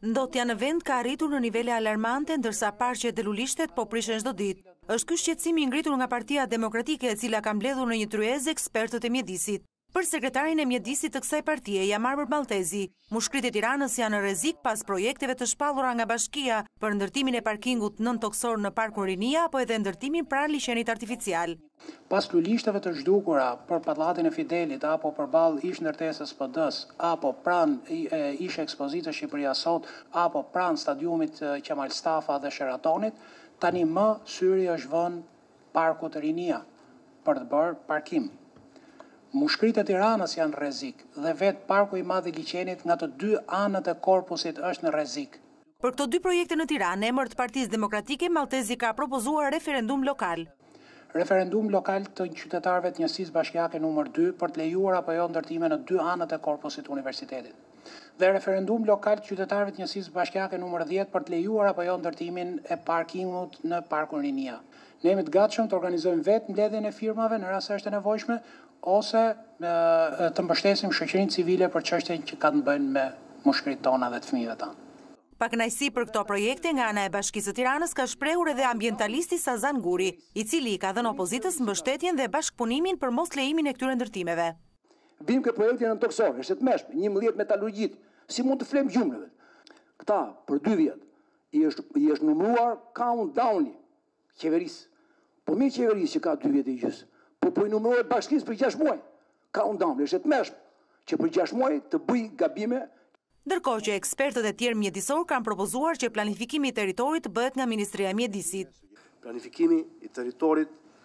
Ndotja në vend ka arritur në nivele alarmante, ndërsa parqet dhe lulishtet po prishen çdo ditë. Është ky shqetësim i ngritur nga Partia Demokratike, e cila ka mbledhur në një tryezë ekspertët e mjedisit. Për sekretarin e mjedisit të kësaj partie, Jamarbër Maltezi, mushkrit e Tiranës janë në rrezik pas projekteve të shpallura nga bashkia për ndërtimin e parkingut nëntoksor në Parkun Rinia apo edhe ndërtimin pranë liçenit artificial. Pas lulishteve të zhdukura për pallatin e Fidelit apo përballë ish ndërtesës PD-s apo pranë ish ekspozitës Shqipëria Sot apo pranë stadiumit Qemal Stafa dhe Sheratonit, tani më syri është vënë Parkut Rinia për të bërë parkim. Mushkrit e Tiranës janë rrezik dhe vetë Parku i Madh i Liçenit nga të dy anët e korpusit është në rrezik. Për këto dy projekte në Tiranë, emër të Partisë Demokratike, Maltezi ka propozuar referendum lokal. Referendum lokal të qytetarëve të njësisë bashkiake numër 2 për të lejuar apo jo ndërtime në dy anët e korpusit të universitetit. Dhe referendum lokal të qytetarëve të njësisë bashkiake numër 10 për të lejuar apo jo ndërtimin e parkingut në Parkun Rinia. Ne jemi të gatshëm të organizojmë vetë mbledhjen e firmave në rast se është e nevojshme ose të mbështesim shoqërinë civile për çështjen që ka të bëjnë me mushkrit tona dhe të fëmijëve tanë. Pakënaqësi për këto projekte nga ana e Bashkisë së Tiranës ka shprehur edhe ambientalisti Sazan Guri, i cili ka dhënë opozitës mbështetjen dhe bashkëpunimin për mos lejimin e këtyre ndërtimeve. Vim ke projekti nëntoksor, është të mëshme, 11 metalurgjit, si mund të flem gjumleve. Këta për 2 vjet i është numëruar countdown-i qeverisë. Po mirë qeverisë që ka 2 vjet e gjysmë, po i numërohet bashkisë për 6 muaj. Countdown është të mëshme që për 6 muaj të bëj gabime. Ndërkohë që ekspertët e tjerë mjedisor kanë propozuar që planifikimi i territorit të bëhet nga Ministria e Mjedisit. Planifikimi i territorit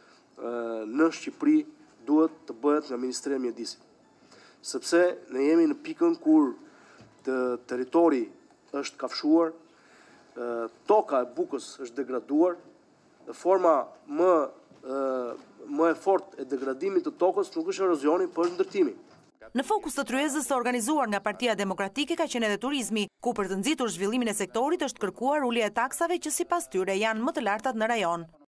në Shqipëri duhet të bëhet nga Ministria e Mjedisit. Sepse ne jemi në pikën kur territori është kafshuar, toka e bukës është degraduar, dhe forma më e fortë e degradimit të tokës nuk është erozioni, por ndërtimi. Në fokus të tryezës së organizuar nga Partia Demokratike ka qenë edhe turizmi, ku për të nxitur zhvillimin e sektorit është kërkuar ulja e taksave që sipas tyre janë më të lartat në rajon.